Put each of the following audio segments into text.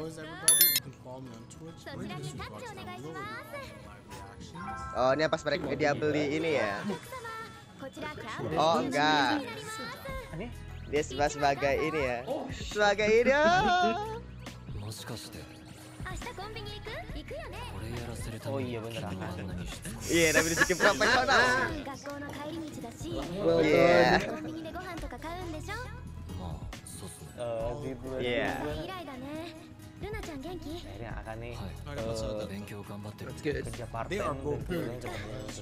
yours, everybody. You can follow me on Twitch. Oh, ini pas mereka dia beli ini ya? Oh enggak. Dia sebagai ini ya? Sebagai ini. Oh iya bener. Iya, tapi di sini profesional. Well Yeah. Yeah. Ini akan nih That's good. kerja part They are time both dengan good.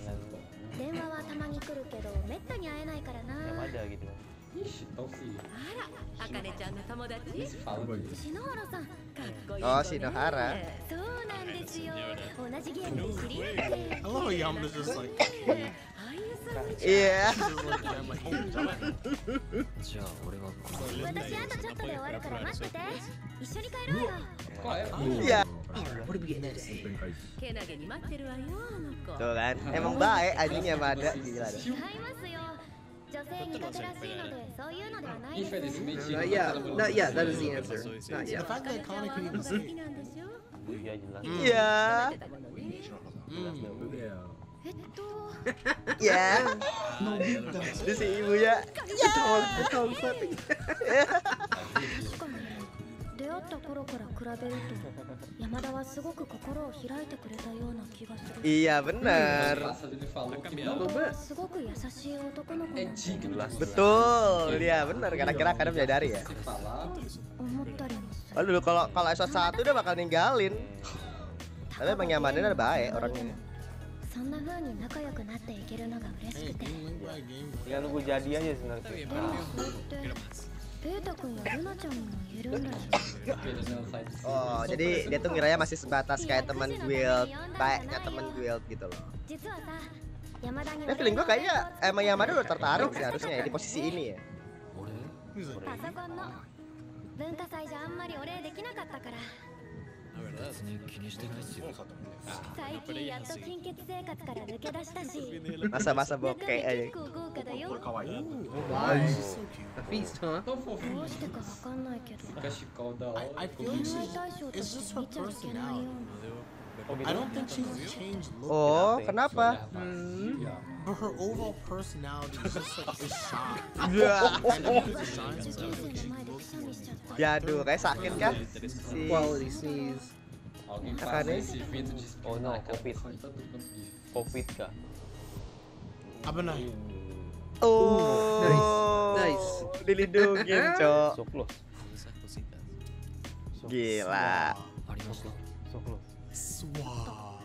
yang ada gitu. 知ったほしい。 あかねちゃんの友達篠原さん、かっこいい Oh, Shinohara. そうなんですよ。同じゲームで知り合って I love how Yamada's just like, 俳優さんみたい Iya. just like, I'm like, oh, じゃあ俺は私あとちょっとで終わるから待ってて。一緒に帰ろうよ。 Iya. What are we getting today? けなげに待ってるわよあの子 Tuh kan. Emang baik anjing Yamada gila deh. 違いますよ。女性苦手らしいのでそういうのではないインフェです。 ですね。 Not yet. Not yet. That is the answer. Not the yet. fact that Kana can even 好 say きなんでしょ。 Iya jelas. Iya. えっと Ya. Di si ibunya. 確かに出会った頃から比べると山田はすごく心を開いてくれたような気がする。 Iya bener. Masa ele falou que 本当はすごく優しい男の子なんだ Jelas. Betul. Iya bener. Kira-kira kadang menyadari ya. falar. 思ったりもする。 Oh dulu kalau episode 1 dia bakal ninggalin. Tapi emang Yamada udah baik orangnya. そんな風に仲良くなっていけるのが嬉し hey, くて。 game link by game. Tinggal nunggu jadi aja sebenarnya. でもそれってペータ君やルナちゃんにも言えるんだよ。 Ele não sai de cima. Oh, jadi dia tuh ngiranya masih sebatas kayak teman guild, baiknya teman guild gitu loh. 実はさ、山田に Tapi feeling gue kayaknya emang Yamada udah tertarik sih harusnya ya di posisi ini ya. パソコンの文化祭じゃあんまりお礼できなかったから。 別に気にしてないっすよ。 最近やっと金欠生活から抜け出したし。 Masa-masa 中身 bokeh aja. 結構豪華だよ。 Nice. A feast, huh? Tão fofinho. どうしてかわかんないけど。 Cachecol da hora. I feel 恋 like 愛 she's, 対象と it's し just て her 見ちゃいけないよ personality. うな。 I don't think she's changed look, Oh, kenapa? but her overall personality is just like is shy. Ya. And because it's shy, 受 it's 験 like 生の she's 前でく low しゃみしちゃった。 Ya aduh, kayak sakit kan? Si Quality sneeze. Alguém Tá faça cara, esse vídeo de Oh, não, espinha, cara, Covid. foi tanto quanto de- Covid kah? Abana. Oh, Nice. dilindungin, Cok. So close. Gila. ありました。 So close. Suave.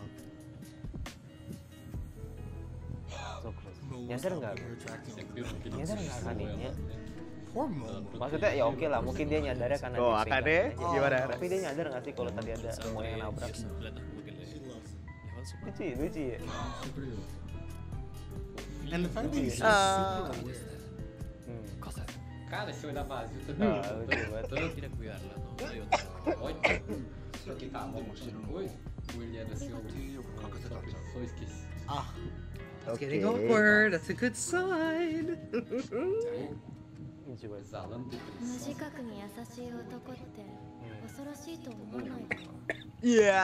So close. Momo's Nyadar not nggak? very attractive. Nyadar nggak Akane-nya? Poor Momo. Maksudnya ya oke lah, mungkin dia nyadarnya karena Oh, dia Akane pegang aja. gimana? Tapi dia nyadar nggak sih kalau tadi ada semua yang nabrak? She loves it. Lucu ya. And the fact that he's so Ah. super aware. Cara, esse olho da vazio, tá Ah, doido. lucu banget. Olha. Só que tá bom, hoje. Ou ele era assim, só esqueci. Ah, It's getting Oke. awkward. That's a good sign. Lucu banget. Exalando 無自 depressão. 覚に優しい男って恐ろしいと思わないか。 Iya.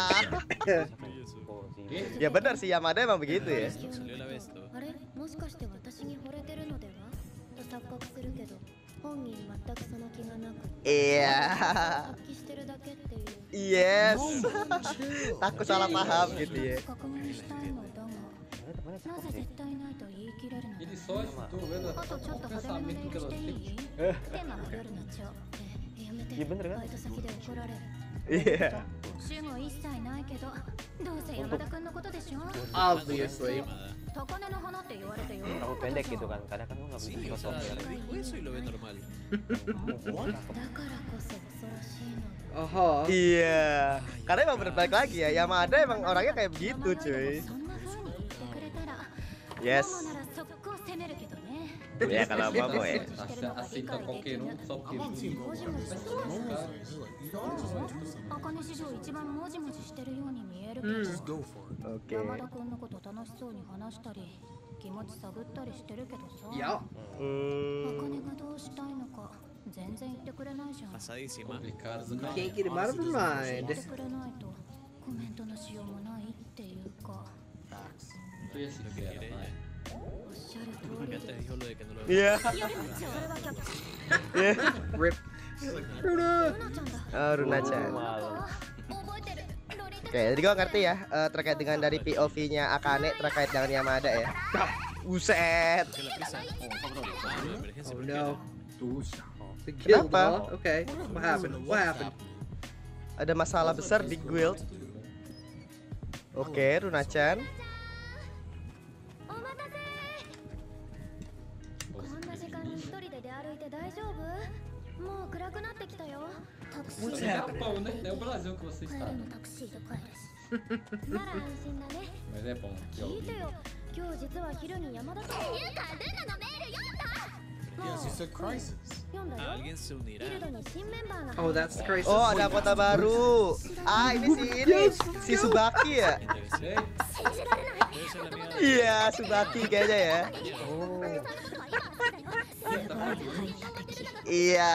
Oh, si Ya benar sih Yamada emang begitu ya. あれもしかして私に惚れてるのではと錯覚するけど本人全くその気がなく Iya. 発揮してるだけっていう Yes. chill. Takut salah paham gitu ya. 確認したいのだが temannya な cakep ぜ sih. 絶対ないと言い切れるの Ele só ajudou vendo あとちょっ o と派手めのネイ pensamento ル que し ela てい tem. いテーマは夜の蝶やめて Iya bener kan? バイト先で怒られる Iya. 主語一切ないけどどうせ山田君のことでしょ Obviously. 高嶺の花って言われてよ Rambut pendek gitu kan, kadang kan lu nggak bisa Sí, o foto sea, biar eso y lo ve normal. だからこそ恐ろしいの Uh-huh. Iya. Karena emang bener balik lagi ya. Yamada emang orangnya kayak begitu, cuy. そんな風に言ってくれたら Yes. ママなら速攻責めるけどね Ya kalau Momo ya. Aceita qualquer um, só porque I'm on team Momo. もじもじして Momo's like, he's like, you gotta just do something. あかね史上一番もじもじしてるように見えるけど、 Just go for it. Oke. 山田君のこと楽しそうに話したり気持ち探ったりしてるけどさ Yeah. あかねがどうしたいのか全然言ってくれないじゃん。 Pasadísima. Complicado, You ¿no? can't get him out of her 言 mind. ってくれないとコメントのしようもないっていうか。 Facts. Tú ya sí que era, ¿no? おっしゃる通 Acá り te で。 dijo lo de que no lo Iya. それは却下。 Rip. Runa. ルナちゃんだ。 Oh, Runa-chan. Malu. 覚えてる。ロリータ Oke, jadi gue ngerti ya terkait dengan dari POV-nya Akane terkait dengan Yamada ya. Buset. que la prisa. Ah, no, emergencia. Oh ¿por qué? no. The guild, Kenapa? huh? Okay. What happened? What happened? Ada masalah besar di guild. Oke, Runa-chan. お待たせ。こんな時間に一人で出歩いて大丈夫？もう暗くなってきたよ。タクシー No で Japão, né? É o Brasil que você 帰 está. りのタクシーで帰るし。なら安心だね。 Mas é bom que eu 聞い vi. てよ。今日実は昼に山田さん。ていうかルナのメール読んだ。 Yes, it's a crisis. 読んだよ。 Alguien se ギ unirá. ルドに新メンバーが Oh, that's the crisis. Oh, ada anggota baru. Ah, ini si Subaki ya? Ei, 信じられない。 Debe ser la amiga de... Iya, Subaki kayaknya ya. 入った敵。 Iya.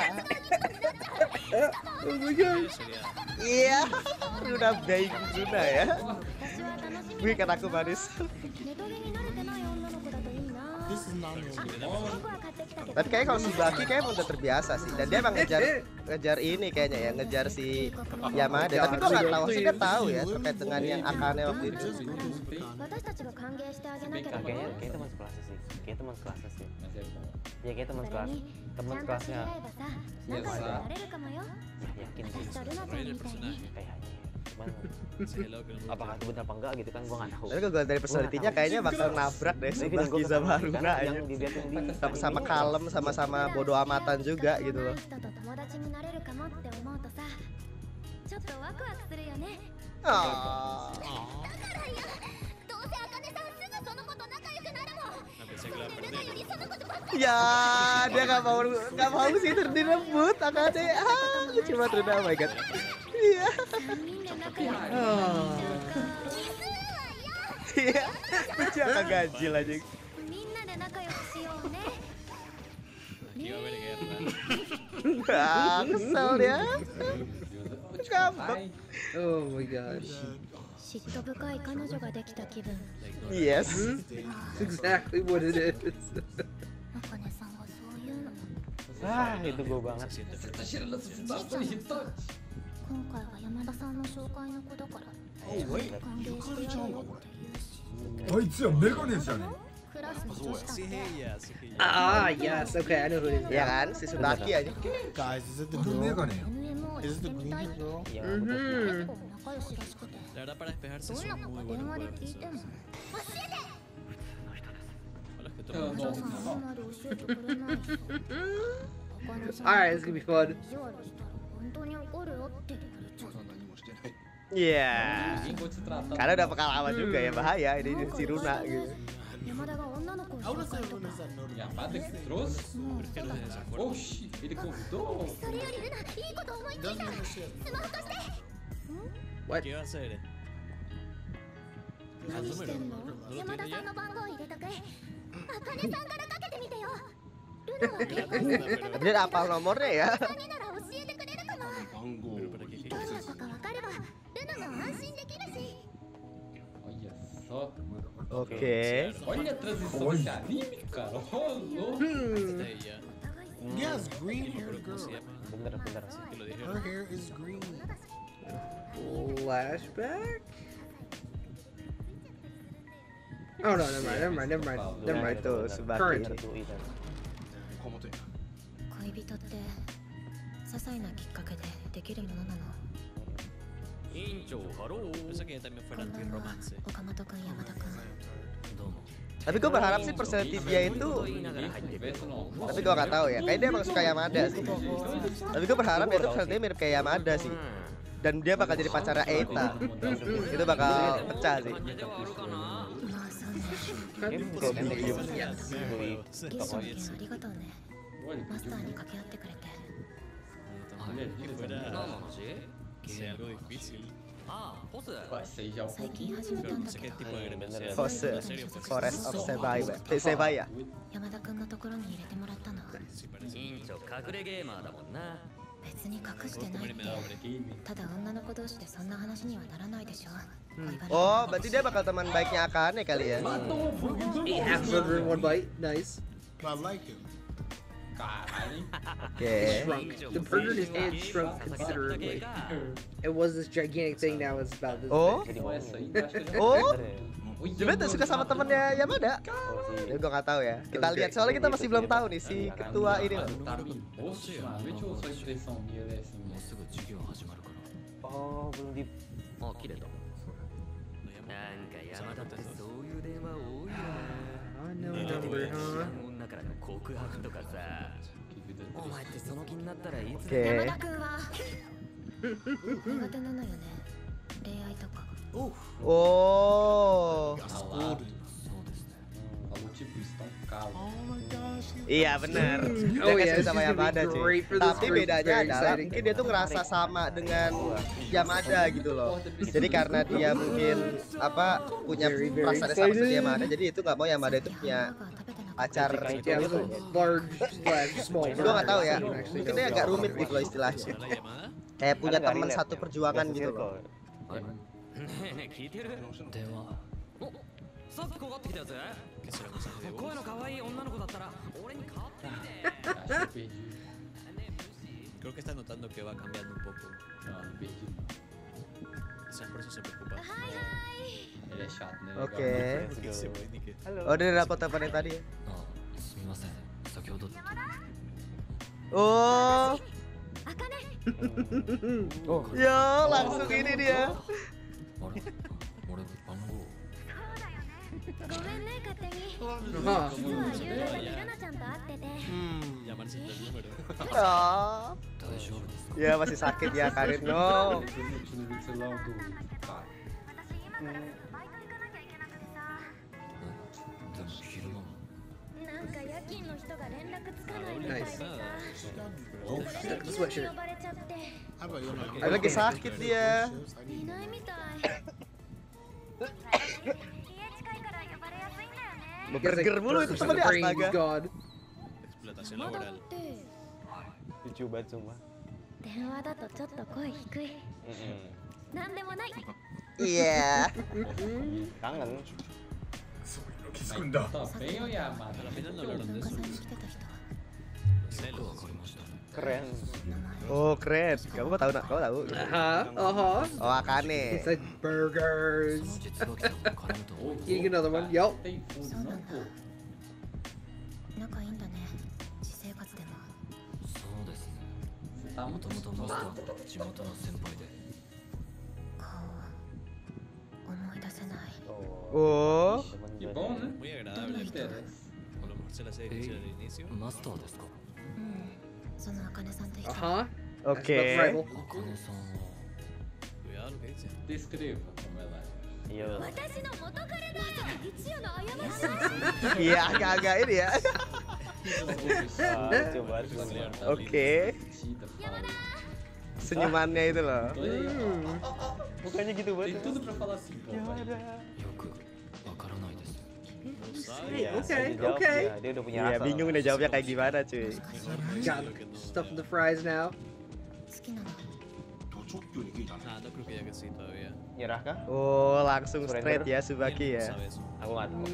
Oh my god. Sería... Iya. Runa baik Runa ya. 私は楽しみ Wih, kan aku manis. ネトゲに慣れてない女の子だといいな。 This is not normal. 僕は買ってきたけど。 Tapi kayaknya kalau Subaki kayak udah terbiasa sih. Dan dia emang ngejar ini kayaknya ya, ngejar si Yamada. Tapi gua nggak tahu sih, dia tahu ya terkait dengan yang Akane waktu itu. Just going to the con. 私たちが歓迎してあげなければ。 Kayaknya teman sekelasnya sih. Kayak teman sekelasnya sih. mas é bom. Ya kayak teman それ kelas. に Teman ちゃんと知り kelasnya. 合えばさ、仲良くなれるかもよ。 Yakin 私 sih. とルナちゃん Main el みたいに。 personaje. Kayaknya. Cuman Ese helado que no me apakah itu benar apa enggak gitu kan gua nggak tahu. Tapi kalau dari personality-nya kayaknya bakal nabrak deh Subaki sama Runa aja. yang dilihatin di Sama-sama kalem, sama-sama bodo amatan juga gitu loh. 人と友達になれるかもって思うとさ、ちょっとワクワクするよね。 Oh. どうせあかねさんすぐその子と仲良くなるもん。 Ah, pensé que la perdí. そのことばっか Ya, dia nggak mau sih direbut Akane. Ah, lucu banget Runa, oh my god. Iya. り。みんな仲良くなる Oh. Iya. Lucu apa ganjil aja. みんなで仲良くしようね。 Aquí va a haber guerra. Ah, kesel dia. Ngambek. Ai, Oh my gosh. 嫉妬深い彼女ができた気分。 Yes. That's exactly what it is. あかねさんがそういうの。 Ah, itu gua banget. Se siente você tá cheirando essa situação irritante. 今回は山田さんの紹介の子だから。 Oh, wait. 歓迎してやるよって言うし。 あいつはメガネじゃねクラスの女子だっ Sí, て。 ella, sí que ella. Ah, yes. Okay, I know who it is. Iya kan, si Subaki aja. Guys, is it the えメ girl? ガネよ NMO Is し it て the み green たい hair って。 girl? Ya, Mhm. 結構仲良しらしくて。 La verdad, para despejarse どん son な子 muy か buenos 電話で jugadores. 聞いても。 Hola, que あ toman お嬢さんあんまり教えてくれないし。あかねさん Alright, it's gonna be fun. 意地悪したら本当に怒るよって言われちゃう。 Iya. Ninguém vou te tratar. Karena udah pengalaman juga ya, bahaya ini si Runa gitu. 山田が女の子を I would 紹 say 介と Runa か is。that notable. Yamada que trouxe? もう Es que そう no だ。 es de esa forma. Oxi, ele convidou. それよりルナ、いいこと思いつい Doesn't た。 even shit. スマホ貸して。 ¿Qué va a hacer? 何してんの？山田さんの番号入れとく。あかねさんからかけてみてよ。ルナは結婚 Tapi dia hafal nomornya ya. になら教えてくれるかも。 Pero para qué どうなったかわかれば、ルナも安心できるし。 Olha só. Oke. Olha a transição desse anime, cara. Oh, louco. está ella. Yes, green hair ¿Cómo girl. se llama? Bener-bener sih. Que lo Her dijeron. hair is green. Flashback? Oh no, never mind. Never mind. Itu Subaki. Current. Itu itu. 恋人って些細なきっかけでできるものなの。 Pensé que ella también こ fuera んばんは anti-romance. 岡本くん山田くん。 Tapi gue berharap sih personality dia itu. Vê se não. Tapi gue nggak tahu ya. Kayaknya dia emang suka Yamada sih. Tapi gue berharap dia tuh personality mirip kayak Yamada sih. Dan dia bakal jadi pacarnya Eita. Itu bakal pecah sih. まあそうね。 Kok gitu. 月賞券ありがとうね。 Olha, マスターに掛け合ってくれて。 ele é Que lindo. fuera... Que sea algo difícil. Vai ser já um 最近 pouquinho. 始めたんだ sé け qué ど tipo de agremiación es. Force ¿En serio? Pues, Forest of Sebaya. Sebaya. 山田君のところに入れてもらったの。 sí parece. 別に隠してないって Game. ただ女の子同士でそんな話にはならないでしょ。恋バナ Oh, berarti dia bakal teman baiknya Akane kali ya. Ate half burger in one bite. Nice. But I like him. Caralho. Oke. Shrunk. The burger in his hand shrunk considerably. It was this gigantic thing, now it's about this Oh, big. Oh, essa aí eu acho que eu já oh, Oh, iya, Juventus bener. suka sama temennya Yamada. Oh, Ya gua nggak tahu ya. Kita lihat soalnya kita masih belum tahu nih si ketua ini. Cara, tá me rosto, mano. Deixa eu só a impressão minha, né? Assim, Oh, belum di. Oh, no number, huh? que vida オッケ山ー田君は苦手なのよね。恋愛とか。 Oh, ralado. Falou tipo isso, tão calo. iya bener. Dia Oh, kasih yeah, sama she's gonna be Yamada cuy. great for this Tapi group. bedanya Very adalah exciting. mungkin dia tuh ngerasa sama dengan Yamada gitu loh. Jadi karena dia mungkin apa punya Very, very perasaan yang sama seperti excited. Yamada, jadi itu nggak mau Yamada itu ハン punya バーガー食べてなかった。 pacar Yeah, gitu. large, small. Gua nggak tahu ya. burger. Actually, Mungkin dia agak rumit gitu loh istilahnya. ¿Será la llamada? Kayak punya Nggak teman relate satu ya. perjuangan Nggak gitu loh. ¿Qué será mensaje de voz? Acho que eu perdi. Creo que está notando que va cambiando un poco. Não, não perdi. Quizás por eso se preocupa. Ele é chato, né? Oke. Porque se puede ni que... Oh, dia dapat apa yang tadi ya? Oh, あかね。 ya langsung ini dia. ごめんね勝手に。 Huh. 実は夕方にルナちゃんと会ってて。 Llamarse el número. Oh. Ya masih sakit ya Karin. No. Eu fui no celular do cara. なんか夜勤の人が連絡つかないみたいでさ。 Stuck the sweatshirt. 呼ばれちゃって。 How about you? Like, Lagi sakit dia. いないみたい。 Burger mulu itu temannya astaga. God. Explotación まだっ laboral. て Lucu banget sumpah. 電話だとちょっと声低い。なんでもない。 Iya. Kangen. そういうの気づくんだ。 Tá bem ou Yamada? A la final no hablaron de 文化 eso. 祭に来てた人は Los celos. Keren. 名前。 Oh keren. Kamu tahu nak? Kamu tahu? Oh Akane. It's like burgers. Eating another one. Yup. Tem fundo, não, pô. 仲いいんだね。私生活でも。 Você tá muito acostumado. 顔思い出せない。 Oh. Que bom, né? Muy Não agradable. interessa. A lo mejor se la hace difícil al inicio. うん。その茜さんって人。 Uh-huh. Oke. Cuidado lo que dice. Descreva como ela é. Iya. 私の元彼だ。一夜の過ち。 Iya agak-agak ini ya. Ah, lucu banget. Oke. Senyumannya itu loh. Mukanya gitu Tem banget. tudo pra falar assim, pô. vai. Iya, Okay, dia jawab, okay. Dia udah punya Iya rasa. bingung deh jawabnya kayak gimana cuy. Got stuff in the fries now. 好きなの。 ちょっとに聞いたね。 Ah, no creo que diga que sí todavía. Nyerah kah? Oh langsung straight ya Él Subaki no ya. sabe eso. Aku nggak tahu.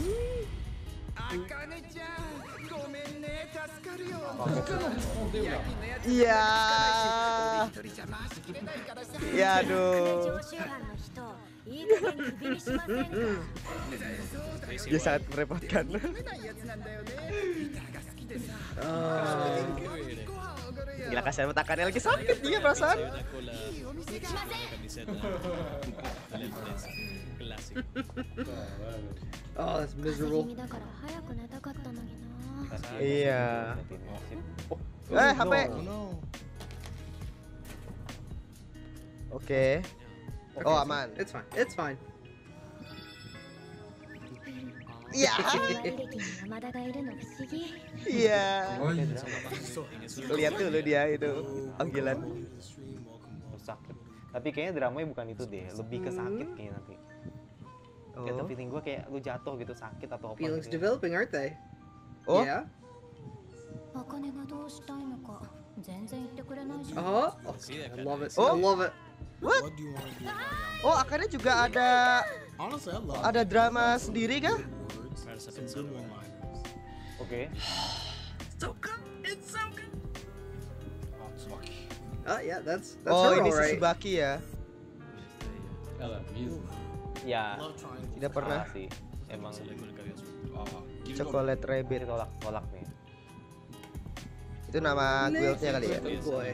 Iya. Iya 常 aduh. 習犯の人、いい加減クビにしませんか。 Dia sangat merepotkan. Gila kasihan matakannya lagi sakit dia perasaan. Hay una cola una camiseta de lentes clásico. Oh, that's 風邪気 miserable. 味だから早く寝たかったのにな。 Iya. Oh, HP. Oh no. Oke. Oh aman. It's fine. It's fine. Iya. 履歴に山田がいるの不思議。 Iya. Ay, Lihat dulu dia itu panggilan. sakit. Tapi kayaknya dramanya bukan itu deh, lebih ke sakit kayaknya nanti. Kayak Oh. feeling gue kayak lu jatuh gitu, sakit atau apa Feelings gitu. developing, aren't they? Oh. Yeah. 茜がどうしたいのか全然言ってくれないじゃん Oh, I love it. Oh. I love it. What? What do you want to do? Mariama? Oh, akhirnya juga ada Honestly, I love ada drama sendiri kah? words. Some good one-liners. Oke. So good. It's so good. あ、椿。 Oh yeah, that's Oh, her, ini all right. Tsubaki ya. Ela mesmo. Ya, Love triangle. Tidak pernah. salah sih. Emang あ、ギルド。 Chocolate ini Rabbit. tolak-tolak nih. Itu nama guildnya kali ya. Oh boy.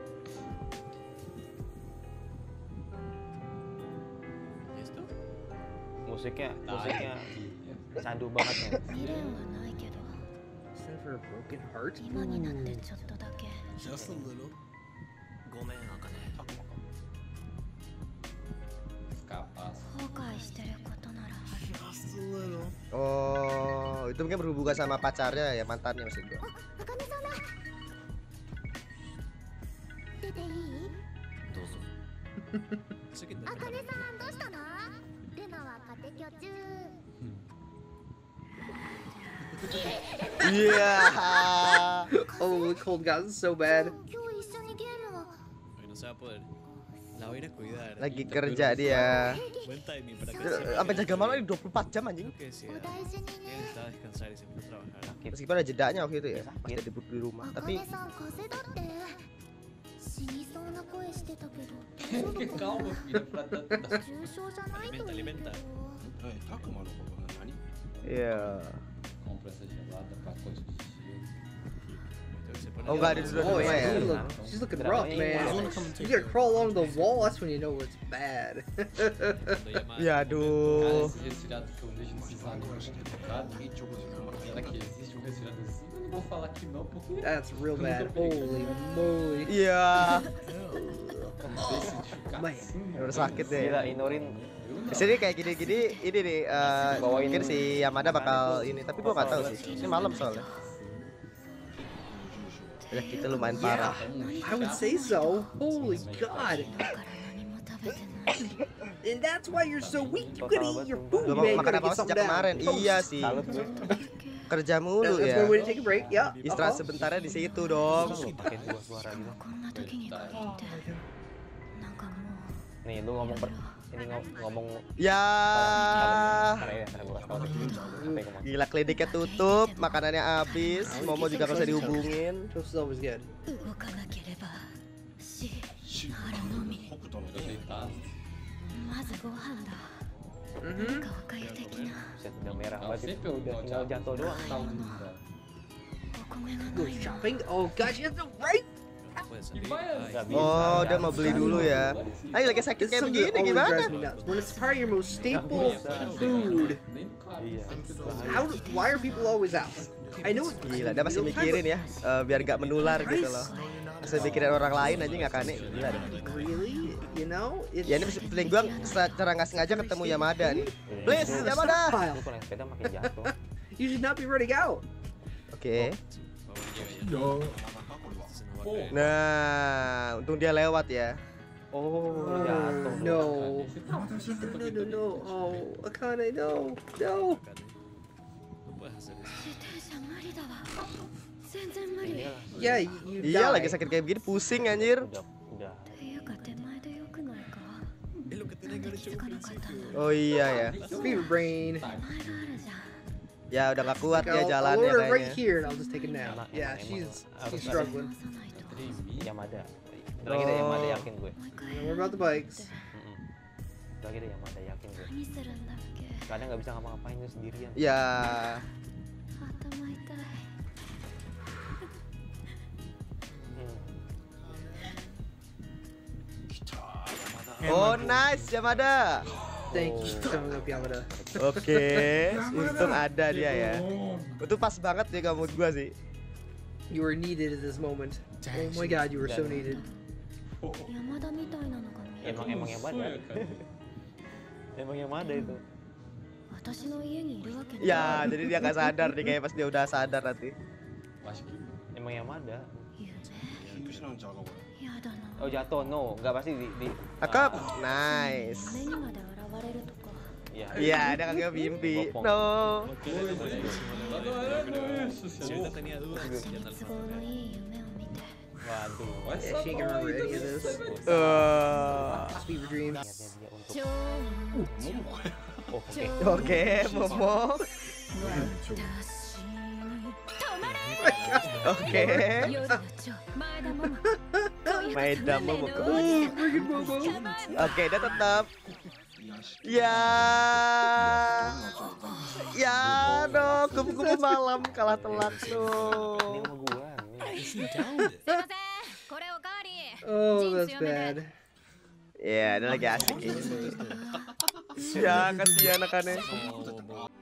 Musiknya candu banget nih. 未練はないけど Stand for a broken heart. 今になってちょっとだけ Just a little. ごめん、あかね。 Capaz. 後悔してることならある Just a little. Oh, itu mungkin berhubungan sama pacarnya ya, mantannya maksud gua. あかねさんだ出ていいどうぞ。次で。 あかねさんどうしたのルナは家庭教中 Iya. Oh, the cold got so bad. 今日一緒にゲームを Hoy no se va a poder. La voy a ir a cuidar. Lagi kerja dia. Buen timing para que Itu sampai jaga malam 24 jam anjing. Creo que decía. お大事に Él ね necesitaba descansar y se puso a trabajar. Meskipun ada jedanya waktu itu ya, pas dia debut di rumah. あか Tapi ねさん風邪だって死にそうな声してたけど大丈夫か Calma, filha, pra tanto. 重症じゃないといいけどアリメンタえ、タクマのことは何？ iya. Compra essa gelada, pacote de gelo. Creo que se pone Oh, enggak ada dulu Oh rumah yeah, ya. she's looking rough, I man. was gonna come and You take gotta her. crawl along the wall. That's when you know it's bad. cuando llama. Ya Cara, aduh. esse resfriado que eu deixo nesses amigos complicado. Será que existe um resfriado assim? Eu não vou falar que não, porque That's real bad. Holy moly. Iya. desse de ficar Man. assim, Udah sakit deh. Gila, Inorin Kesini kayak gini-gini ini nih mungkin si Yamada bakal ini, tapi gua nggak tahu sih. Ini malam soalnya. Ya kita lumayan parah. I would say so. Holy God. だから何も食べてない And that's why you're so weak. You gotta eat your food, Belum man. You makan gotta apa-apa get something sejak kemarin. down. Iya sih. salut gue. Kerja mulu That's ya. one way to take a break. Yeah. Istirahat sebentarnya di situ dong. Pakai dua suara gitu. こんな時に限ってなんかも Nih lu ngomong ini ngomong Ya. karena ya, karena gua kasih tau nih. Apa yang ngomong? Gila, kliniknya tutup, makanannya habis, Momo juga nggak usah dihubungin. Toast is always good. う動かなければ死なるのみ北斗の eu deitado. まずご飯だ Mm-hmm. なんかおかゆ的な Buset, udah merah Não, banget sempre itu. eu Udah dou tinggal jatuh doang. Saúde. お米が Go ないの shopping. Oh God, she has no right. Puede E salir. vai Ay, Nggak bisa. Oh, dia mau beli dulu ya. Ayo lagi sakit This is kayak something that begini always gimana? drives me nuts. When it's part of your most staple food, Nem no carro. Iya. why are people always out? I know. Gila, dia masih mikirin ya, biar nggak menular gitu loh. Masih mikirin orang lain aja nggak kane. Gila deh. Really? You know? It's Ya ini feeling gua secara nggak sengaja ketemu Yamada nih. Please, it's Yamada. stockpile. Lu kalau naik sepeda makin jatuh. You should not be running out. Oke. よ Nah, untung dia lewat ya. Oh, jatuh. No. No. Oh, Akane, no. No. no puedes hacer eso. 自転車無理だわ全然無理 Yeah, you Iya, die. lagi sakit kayak begini pusing anjir. Udah. っていうか手前でよくないか Es lo que なん tenés que で haber 気 hecho づか al なかったん principio. だ Oh iya ya. Fever brain. 前があるじゃん Ya udah gak kuat I'll, dia I'll jalannya order right kayaknya. here and I'll just take a nap. Emang- Yeah, emang she's harus struggling. 直さないと Yamada. Udah lagi deh Yamada Oh. yakin gue. もう一回 Don't worry about the bikes. Mm-mm. Udah lagi deh Yamada yakin gue. 何するんだっけ Kadang nggak bisa ngapa-ngapain tuh sendirian. Ya. 頭痛い Hmm. Oh nice Yamada. Thank you for coming up, Yamada. Oke, untung ada dia ya. Itu pas banget dia gak mood gua sih. You were needed at this moment. Oh my God, you were so needed. 山田みたいなのが見える Emang Yamada. Emang Yamada itu. 私の家にいるわけない Ya, jadi dia gak sadar nih kayak pas dia udah sadar nanti. Acho que Emang Yamada. 夢キープしなんちゃうかこれ。 やだな Oh jatuh, no, nggak pasti di Cakep, nice. 目にまで現れるとか ya. Iya, ada kagak mimpi. No. Si ahorita tenía dudas, ya no 都合のいい夢を見て Waduh. Yeah, she can remember any of this. Fever dreams. Dia untuk 超 oh, oke. Oke, Momo. Oke. Maeda Momo. Oke, dia tetap. Ya. Ya, dong. Kupu-kupu malam kalah telat Ini tuh. sama gua nih. She downed it. Oh, that's bad. Ya, dia lagi asik ini. Ya, kasihan anak-anaknya. Oh, boy.